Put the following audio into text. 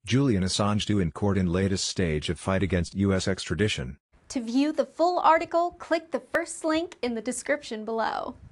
Julian Assange due in court in latest stage of fight against US extradition. To view the full article, click the first link in the description below.